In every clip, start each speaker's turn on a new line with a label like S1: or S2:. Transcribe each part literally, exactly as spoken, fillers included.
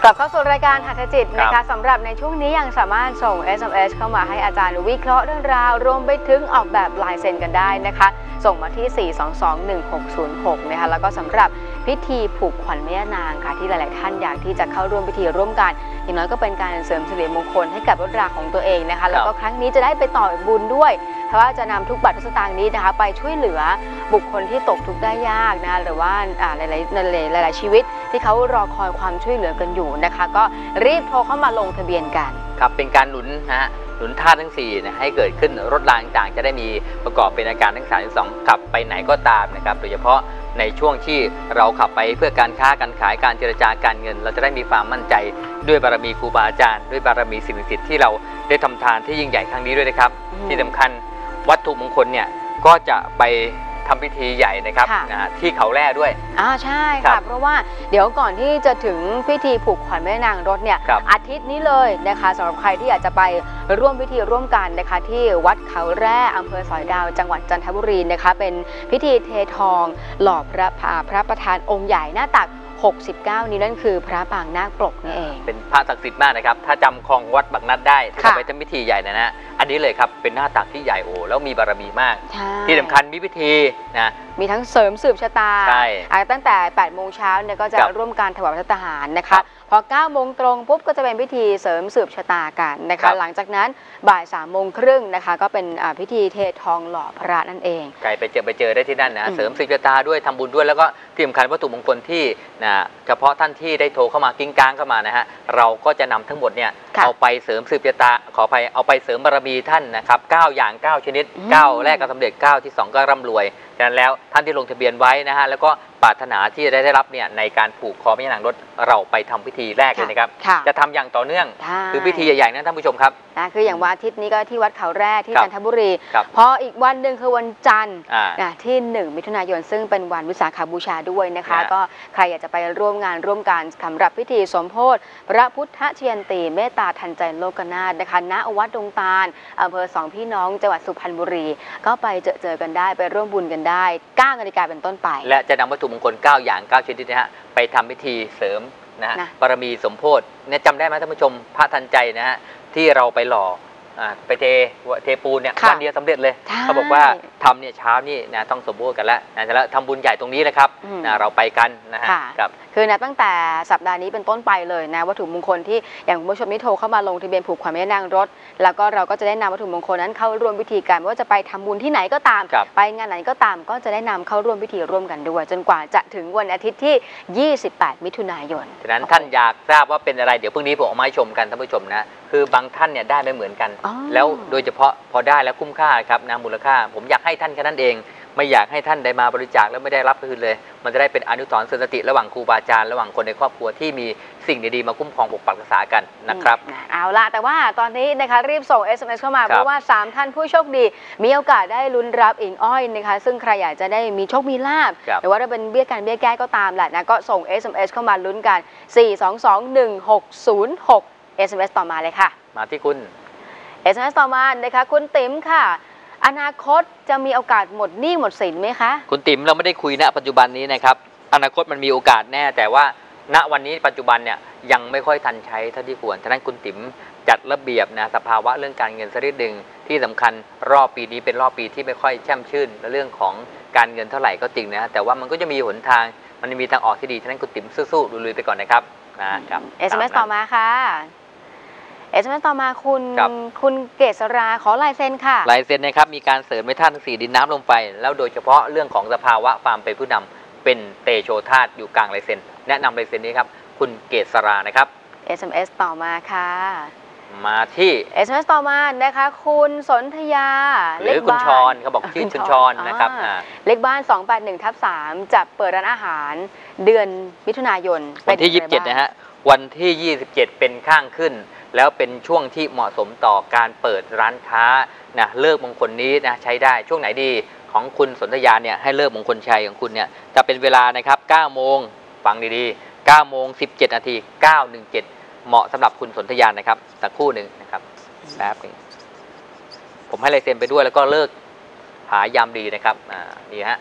S1: ลับเข้าสู่รายการหัตถจิตนะคะสำหรับในช่วงนี้ยังสามารถส่ง เอส เอ็ม เอส เข้ามาให้อาจารย์วิเคราะห์เรื่องราวรวมไปถึงออกแบบลายเซ็นกันได้นะคะส่งมาที่ สี่ สอง สอง หนึ่ง หก ศูนย์ หก นะคะแล้วก็สำหรับพิธีผูกขวัญแม่ย่านางค่ะที่หลายๆท่านอยากที่จะเข้าร่วมพิธีร่วมกันอย่างน้อยก็เป็นการเสริมสิริมงคลให้กับรถราของตัวเองนะคะแล้วก็ครั้งนี้จะได้ไปต่อบุญด้วยเพราะว่าจะนำทุกบาททุกสตางค์นี้นะคะไปช่วยเหลือบุคคลที่ตกทุกข์ได้ยากนะหรือว่าหลายๆหลายๆชีวิตที่เขารอคอยความช่วยเหลือกันอยู่นะคะก็รีบโทรเข้ามาลงทะเบียนกัน
S2: ครับเป็นการหนุนนะฮะหนุนธาตุทั้งสี่นะให้เกิดขึ้นรถรางต่างจะได้มีประกอบเป็นอาการทั้งสามสองขับไปไหนก็ตามนะครับโดยเฉพาะในช่วงที่เราขับไปเพื่อการค้าการขายการเจรจาการเงินเราจะได้มีความมั่นใจด้วยบารมีครูบาอาจารย์ด้วยบารมีสิ่งศักดิ์สิทธิ์ที่เราได้ทำทานที่ยิ่งใหญ่ครั้งนี้ด้วยนะครับที่สำคัญวัตถุมงคลเนี่ยก็จะไปทำพิธีใหญ่นะครับนะที่เขาแร่ด้วย
S1: อ่าใช่ค่ะเพราะว่าเดี๋ยวก่อนที่จะถึงพิธีผูกขวัญแม่นางรถเนี่ยอาทิตย์นี้เลยนะคะสำหรับใครที่อยากจะไปร่วมพิธีร่วมกันนะคะที่วัดเขาแร่อำเภอสอยดาวจังหวัดจันทบุรีนะคะเป็นพิธีเททองหล่อพระพระประธานองค์ใหญ่หน้าตักหกสิบเก้านี้นั่นคือพระปางนาคปกนี่เอง
S2: เป็นพระศักดิ์สิทธิ์มากนะครับถ้าจำคลองวัดบางนัดได้ที่ไปทำพิธีใหญ่นะนะอันนี้เลยครับเป็นหน้าตักที่ใหญ่โอ้แล้วมีบารมีมากที่สำคัญมีพิธีนะ
S1: มีทั้งเสริมสืบชะตาตั้งแต่แปดโมงเช้าเนี่ยก็จะร่วมการถวายพระทหารนะคะพอเก้าโมงตรงปุ๊บก็จะเป็นพิธีเสริมสืบชะตากันนะคะหลังจากนั้นบ่ายสามโมงครึ่งนะคะก็เป็นพิธีเททองหล่อพระนั่นเอง
S2: ใครไปเจอไปเจอได้ที่นั่นนะเสริมสืบชะตาด้วยทำบุญด้วยแล้วก็ที่สำคัญวัตถุมงคลที่นะเฉพาะท่านที่ได้โทรเข้ามากิ้งก้างเข้ามานะฮะเราก็จะนำทั้งหมดเนี่ยเอาไปเสริมสืบชะตาขอไปเอาไปเสริมบารมีท่านนะครับเก้าอย่างเก้าชนิดเก้าแรกก็สำเร็จเก้าที่สองก็ร่ำรวยฉะนั้นแล้วท่านที่ลงทะเบียนไว้นะฮะแล้วก็ปรารถนาที่จะได้รับเนี่ยในการผูกคอแม่นางรถเราไปทำพิธีแรกเลยนะครับจะทำอย่างต่อเนื่องคือพิธีใหญ่ๆนะท่านผู้ชมครับ
S1: นะคืออย่างวันอาทิตย์นี้ก็ที่วัดเขาแร่ที่จันทบุรีพออีกวันหนึ่งคือวันจันทร์ที่หนึ่งมิถุนายนซึ่งเป็นวันวิสาขบูชาด้วยนะคะก็ใครอยากจะไปร่วมงานร่วมกันสำหรับพิธีสมโภชพระพุทธเชียนตีเมตตาทันใจโลกนาถนะคะณวัดดงตาลอำเภอสองพี่น้องจังหวัดสุพรรณบุรีก็ไปเจอเจอกันได้ไปร่วมบุญกันได้เก้านาฬิกาเป็นต้นไป
S2: และจะนำวัตถุมงคลเก้าอย่างเก้าชนิดนะฮะไปทำพิธีเสริมนะฮะบารมีสมโภชเนี่ยจำได้ไหมท่านผู้ชมพระทันใจนะฮะที่เราไปหล่อไปเทเทปูนเนี่ยวันเดียวสำเร็จเลยเขาบอกว่าทำเนี่ยเช้านี่นะต้องสมบูรณ์กันแล้วนะแล้วทำบุญใหญ่ตรงนี้เลยครับนะเราไปกันนะฮะ
S1: ครับคือนะตั้งแต่สัปดาห์นี้เป็นต้นไปเลยนะวัตถุมงคลที่อย่างคุณผู้ชมที่โทรเข้ามาลงทะเบียนผูกขวัญแม่นางรถแล้วก็เราก็จะได้นำวัตถุมงคลนั้นเข้าร่วมพิธีกันไม่ว่าจะไปทำบุญที่ไหนก็ตามไปงานไหนก็ตามก็จะได้นำเข้าร่วมพิธีร่วมกันด้วยจนกว่าจะถึงวันอาทิตย์ที่ยี่สิบแปดมิถุนายน
S2: ฉะนั้นท่านอยากทราบว่าเป็นอะไรเดี๋ยวพรุ่งนี้ผมเอามาให้ชมกันท่านผู้ชมนะคือบางท่านเนี่ยได้ไม่เหมือนกันแล้วโดยเฉพาะพอได้แล้วคุ้มค่าครับนะมูลค่าผมอยากให้ท่านแค่นั้นเองไม่อยากให้ท่านได้มาบริจาคแล้วไม่ได้รับคืนเลยมันจะได้เป็นอนุสรณ์สติระหว่างครูบาอาจารย์ระหว่างคนในครอบครัวที่มีสิ่งดีๆมาคุ้มครองปกปักรักษากันนะครับ
S1: เอาละแต่ว่าตอนนี้นะคะรีบส่ง เอส เอ็ม เอส เข้ามาเพราะว่าสามท่านผู้โชคดีมีโอกาสได้ลุ้นรับอิงอ้อยนะคะซึ่งใครอยากจะได้มีโชคมีลาภหรือว่าถ้าเป็นเบี้ยการเบี้ยแก้ก็ตามแหละนะก็ส่ง เอส เอ็ม เอส เข้ามาลุ้นกันสี่ สอง สอง หนึ่ง หก ศูนย์ หก เอส เอ็ม เอส ต่อมาเลยค่ะ
S2: มาที่คุณ
S1: เอส เอ็ม เอส ต่อมานะคะคุณติ๋มค่ะอนาคตจะมีโอกาสหมดหนี้หมดสินไหมคะ
S2: คุณติ๋มเราไม่ได้คุยณปัจจุบันนี้นะครับอนาคตมันมีโอกาสแน่แต่ว่าณวันนี้ปัจจุบันเนี่ยยังไม่ค่อยทันใช้เท่าที่ควรฉะนั้นคุณติ๋มจัดระเบียบนะสภาวะเรื่องการเงินสักนิดหนึ่งที่สำคัญรอบปีนี้เป็นรอบปีที่ไม่ค่อยแช่มชื่นในเรื่องของการเงินเท่าไหร่ก็จริงนะแต่ว่ามันก็จะมีหนทางมันมีทางออกที่ดีฉะนั้นคุณติ๋มสู้ๆลุยๆไปก่อนนะครับนะครับ
S1: เอส เอ็ม เอส ต่อมาค่ะเอส เอ็ม เอส ต่อมาคุณคุณเกษราขอลายเซ็นค่ะ
S2: ลายเซ็นนะครับมีการเสริมเมธาตุสี่ดินน้ำลมไฟแล้วโดยเฉพาะเรื่องของสภาวะความเป็นผู้นำเป็นเตโชธาตุอยู่กลางลายเซ็นแนะนำลายเซ็นนี้ครับคุณเกษรานะครับ
S1: เอส เอ็ม เอส ต่อมาค่ะ
S2: มาที่
S1: เอส เอ็ม เอส ต่อมานะคะคุณสนธยา
S2: หรือคุณชรเขาบอกชื่อคุณชรนะครับ
S1: เลขบ้านสองแปดหนึ่งทับสามจะเปิดร้านอาหารเดือนมิถุนายน
S2: วันที่ยี่สิบเจ็ดนะฮะวันที่ยี่สิบเจ็ดเป็นข้างขึ้นแล้วเป็นช่วงที่เหมาะสมต่อการเปิดร้านค้านะเลิกมงคลนี้นะใช้ได้ช่วงไหนดีของคุณสนธยาเนี่ยให้เลิกมงคลชัยของคุณเนี่ยจะเป็นเวลานะครับเก้าโมงฟังดีๆเก้าโมงสิบเจ็ดนาทีเก้าหนึ่งเจ็ดเหมาะสำหรับคุณสนธยานะครับสักครู่หนึ่งนะครับแป๊บนึงผมให้ลายเซ็นไปด้วยแล้วก็เลิกหายามดีนะครับอ่านี่ฮะ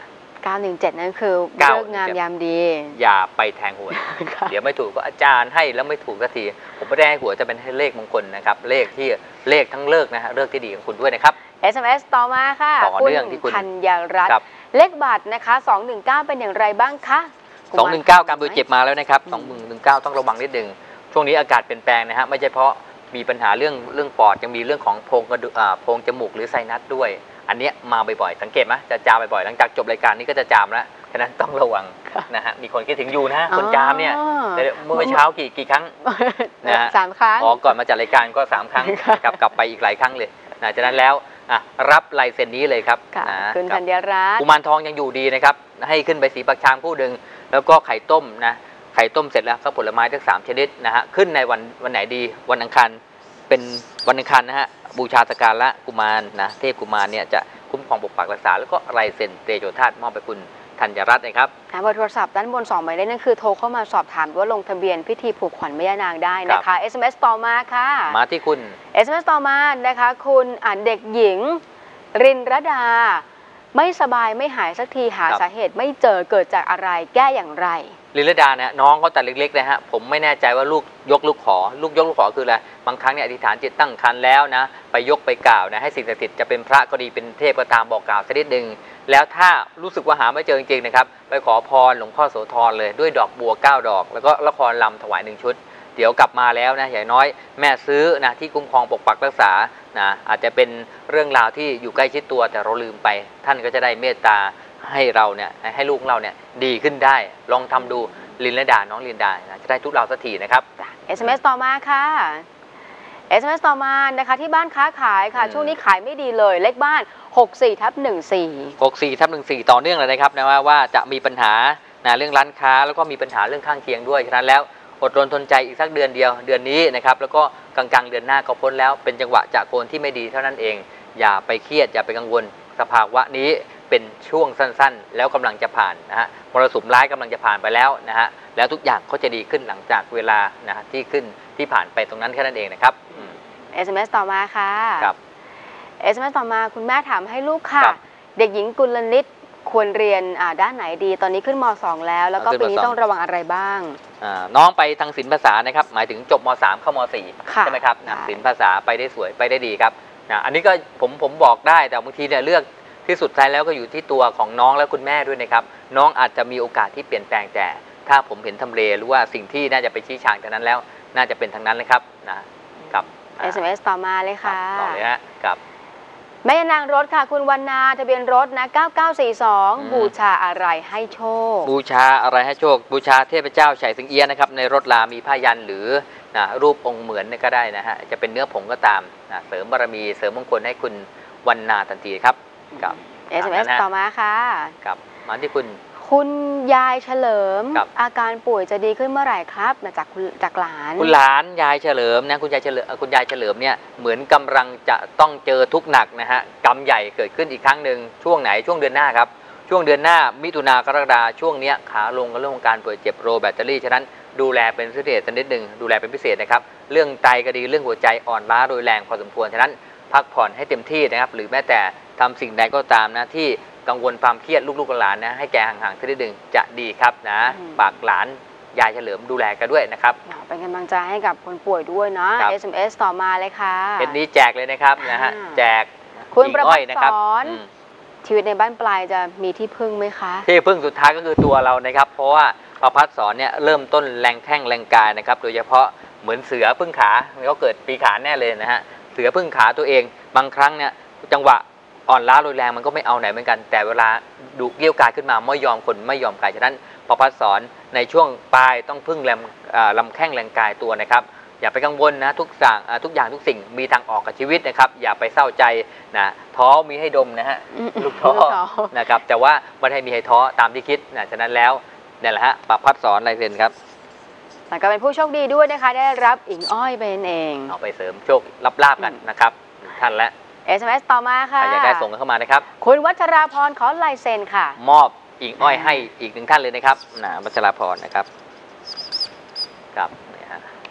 S1: เก้าหนึ่งเจ็ดนั่นคือ
S2: เก้า
S1: เลิกงามยามดี
S2: อย่าไปแทงหวย เดี๋ยวไม่ถูกก็อาจารย์ให้แล้วไม่ถูกสักทีผมไม่ได้ให้หวยจะเป็นให้เลขมงคลนะครับเลขที่เลขทั้งเลิกนะฮะเลิกที่ดีของคุณด้วยนะครับ
S1: เอส เอ็ม เอส ต่อมาค่ะ
S2: ต่อเนื่องที่คุณ
S1: ธัญรัตน์เลขบัตรนะคะสองหนึ่งเก้าเป็นอย่างไรบ้างคะ
S2: สองหนึ่งเก้าการบริเจ็บมาแล้วนะครับสองหนึ่งเก้าต้องระวังนิดนึงช่วงนี้อากาศเปลี่ยนแปลงนะฮะไม่ใช่เพราะมีปัญหาเรื่องเรื่องปอดยังมีเรื่องของโพรงกระดูกโพรงจมูกหรือไซนัสด้วยอันนี้มาบ่อยๆสังเกตไหมจะจามบ่อยๆหลังจากจบรายการนี้ก็จะจามแล้วฉะนั้นต้องระวังนะฮะมีคนคิดถึงอยู่นะคนจามเนี่ยเมื่อเช้ากี่กี่ครั้งนะฮะ
S1: สามครั้ง
S2: อ๋อก่อนมาจัดรายการก็สามครั้งกลับกลับไปอีกหลายครั้งเลยนะฉะนั้นแล้วรับลายเซ็นนี้เลยครับนะ
S1: คุณธัญรัตน์
S2: กุมารทองยังอยู่ดีนะครับให้ขึ้นไปสีปักชามคู่หนึ่งแล้วก็ไข่ต้มนะไข่ต้มเสร็จแล้วก็ผลไม้ทั้งสามชนิดนะฮะขึ้นในวันวันไหนดีวันอังคารเป็นวันอังคารนะฮะบูชาสักการะกุมารนะเทพกุมารเนี่ยจะคุ้มครองปกปักรักษาแล้วก็ลายเซ็นเตโชธาตุมอบไปคุณธัญรัตน์นะครับ
S1: เบอร์โทรศัพท์ด้านบนสองหมายเลขนั่นคือโทรเข้ามาสอบถามว่าลงทะเบียนพิธีผูกขวัญแม่ย่านางได้นะคะ เอส เอ็ม เอส ต่อมาค่ะ
S2: มาที่คุณ
S1: เอส เอ็ม เอส ต่อมานะคะคุณอ่านเด็กหญิงรินรดาไม่สบายไม่หายสักทีหาสาเหตุไม่เจอเกิดจากอะไรแก้อย่างไร
S2: ลิลดาเนี่ยน้องเขาแต่เล็กๆนะฮะผมไม่แน่ใจว่าลูกยกลูกขอลูกยกลูกขอคืออะไรบางครั้งเนี่ยอธิษฐานจิตตั้งครรภ์แล้วนะไปยกไปกล่าวนะให้สิ่งศักดิ์สิทธิ์จะเป็นพระก็ดีเป็นเทพก็ตามบอกกล่าวสักนิดหนึ่งแล้วถ้ารู้สึกว่าหาไม่เจอจริงๆนะครับไปขอพรหลวงพ่อโสธรเลยด้วยดอกบัวเก้าดอกแล้วก็ละครลำถวายหนึ่งชุดเดี๋ยวกลับมาแล้วนะอย่างน้อยแม่ซื้อนะที่คุ้มครองปกปักรักษานะอาจจะเป็นเรื่องราวที่อยู่ใกล้ชิดตัวแต่เราลืมไปท่านก็จะได้เมตตาให้เราเนี่ยให้ลูกเราเนี่ยดีขึ้นได้ลองทำดูลินและดาน้องลินดานะจะได้ทุกเราสักทีนะครับ
S1: เอส เอ็ม เอส ต่อมาค่ะ เอส เอ็ม เอส ต่อมานะคะที่บ้านค้าขายค่ะช่วงนี้ขายไม่ดีเลยเลขบ้านหกสี่ทับหนึ่งสี่
S2: หกสี่ทับหนึ่งสี่ต่อเนื่องเลยนะครับนะว่าว่าจะมีปัญหานะเรื่องร้านค้าแล้วก็มีปัญหาเรื่องข้างเคียงด้วยฉะนั้นแล้วอดรนทนใจอีกสักเดือนเดียวเดือนนี้นะครับแล้วก็กลางๆเดือนหน้าก็พ้นแล้วเป็นจังหวะจากโคนที่ไม่ดีเท่านั้นเองอย่าไปเครียดอย่าไปกังวลสภาวะนี้เป็นช่วงสั้นๆแล้วกำลังจะผ่านนะฮะมรสุมร้ายกำลังจะผ่านไปแล้วนะฮะแล้วทุกอย่างก็จะดีขึ้นหลังจากเวลานะฮะที่ขึ้นที่ผ่านไปตรงนั้นแค่นั้นเองนะครับ
S1: เอส เอ็ม เอส ต่อมาค่ะ
S2: ครับ
S1: เอส เอ็ม เอส ต่อมาคุณแม่ถามให้ลูกค่ะเด็กหญิงกุลนิตควรเรียนด้านไหนดีตอนนี้ขึ้นม สอง แล้วแล้วก็ปีนี้ต้องระวังอะไรบ้าง
S2: น้องไปทางศิลปภาษานะครับหมายถึงจบม สาม เข้าม สี่ใช่ไหมครับศิลปภาษาไปได้สวยไปได้ดีครับอันนี้ก็ผมผมบอกได้แต่บางทีเนี่ยเลือกที่สุดท้ายแล้วก็อยู่ที่ตัวของน้องและคุณแม่ด้วยนะครับน้องอาจจะมีโอกาสที่เปลี่ยนแปลงแต่ถ้าผมเห็นทำเลหรือว่าสิ่งที่น่าจะไปชี้ชางจากนั้นแล้วน่าจะเป็นทางนั้นเลยครับนะครับ
S1: เอส เอ็ม เอส ต่อมาเลยค่ะ
S2: ต่อเลยฮะครับ
S1: แม่ยานางรถค่ะคุณวรรณาทะเบียนรถนะเก้าเก้าสี่สองบูชาอะไรให้โชค
S2: บูชาอะไรให้โชคบูชาเทพเจ้าไฉสิงเอี้ยะนะครับในรถลามีผ้ายันหรือนะรูปองค์เหมือนก็ได้นะฮะจะเป็นเนื้อผงก็ตามนะเสริมบารมีเสริมมงคลให้คุณวรรณาทันทีครับกับ
S1: เอส เอ็ม เอส ต่อมาค่ะ
S2: กับมาที่คุณ
S1: คุณยายเฉลิมอาการป่วยจะดีขึ้นเมื่อไหร่ครับมาจากจากหลาน
S2: คุณหลานยายเฉลิมนะคุณยายเฉลิมคุณยายเฉลิมเนี่ยเหมือนกำลังจะต้องเจอทุกข์หนักนะฮะกรรมใหญ่เกิดขึ้นอีกครั้งหนึ่งช่วงไหนช่วงเดือนหน้าครับช่วงเดือนหน้ามิถุนากรกฎาช่วงนี้ขาลงกับเรื่องของการป่วยเจ็บโรแบตเตอรี่ฉะนั้นดูแลเป็นพิเศษนิดหนึ่งดูแลเป็นพิเศษนะครับเรื่องไตก็ดีเรื่องหัวใจอ่อนล้าโดยแรงพอสมควรฉะนั้นพักผ่อนให้เต็มที่นะครับหรือแม้แต่ทำสิ่งใดก็ตามนะที่กังวลความเครียดลูกๆหลานนะให้แกห่างๆสักนิดหนึ่งจะดีครับนะฝากหลานยายเฉลิมดูแลกันด้วยนะครับ
S1: เป็นกำลังใจให้กับคนป่วยด้วยเนาะ เอส เอ็ม เอส ต่อมาเลยค่ะ
S2: เป็นนี้แจกเลยนะครับนะฮะแจก
S1: คุณประภัสสรชีวิตในบ้านปลายจะมีที่พึ่งไหมคะ
S2: ที่พึ่งสุดท้ายก็คือตัวเรานะครับเพราะว่าประภัสสรเนี่ยเริ่มต้นแรงแข้งแรงกายนะครับโดยเฉพาะเหมือนเสือพึ่งขาเขาเกิดปีขานแน่เลยนะฮะเสือพึ่งขาตัวเองบางครั้งเนี่ยจังหวะอ่อนล้าโดยแรงมันก็ไม่เอาไหนเหมือนกันแต่เวลาดุเกี้ยวกายขึ้นมาไม่ยอมคนไม่ยอมกายฉะนั้นประภัสสรในช่วงปลายต้องพึ่งแรงลำแข้งแรงกายตัวนะครับอย่าไปกังวลนะทุกอย่างทุกอย่างทุกสิ่งมีทางออกกับชีวิตนะครับอย่าไปเศร้าใจนะท้อมีให้ดมนะฮะลูกท้อนะครับแต่ว่าไม่ให้มีให้ท้อตามที่คิดนะฉะนั้นแล้วนี่แหละฮะประภัสสรลายเซ็นครับ
S1: แล้วก็เป็นผู้โชคดีด้วยนะคะได้รับอิงอ้อยเป็นเอง
S2: เอาไปเสริมโชครับลาบกันนะครับท่านและ
S1: เอส เอ็ม เอส ต่อมาค่ะ
S2: อยากได้ส่งเข้ามานะครับ
S1: คุณวัชราพรขอลายเซ็นค่ะ
S2: มอบอิงอ้อยให้อีกหนึ่งท่านเลยนะครับนะวัชราพรนะครับครับนี่ฮะใค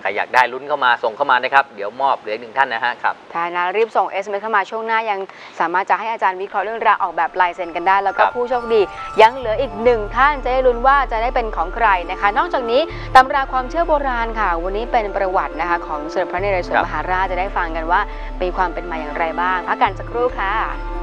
S2: รอยากได้ลุ้นเข้ามาส่งเข้ามานะครับเดี๋ยวมอบเหลืออีกหนึ่งท่านนะฮะครับ
S1: ใช่นะรีบส่ง เอส เอ็ม เอส เข้ามาช่วงหน้ายังสามารถจะให้อาจารย์วิเคราะห์เรื่องราวออกแบบลายเซ็นกันได้แล้วก็ผู้โชคดียังเหลืออีกหนึ่งท่านจะได้ลุ้นว่าจะได้เป็นของใครนะคะนอกจากนี้ตำราความเชื่อโบราณค่ะวันนี้เป็นประวัตินะคะของสมเด็จพระนเรศวรมหาราชจะได้ฟังกันว่ามีความเป็นมาอย่างไรบ้างพักกันสักครู่ค่ะ